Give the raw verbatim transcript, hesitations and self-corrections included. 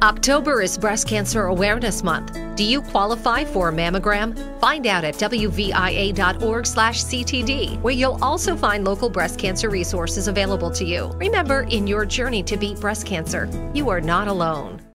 October is Breast Cancer Awareness Month. Do you qualify for a mammogram? Find out at W V I A dot org slash C T D, where you'll also find local breast cancer resources available to you. Remember, in your journey to beat breast cancer, you are not alone.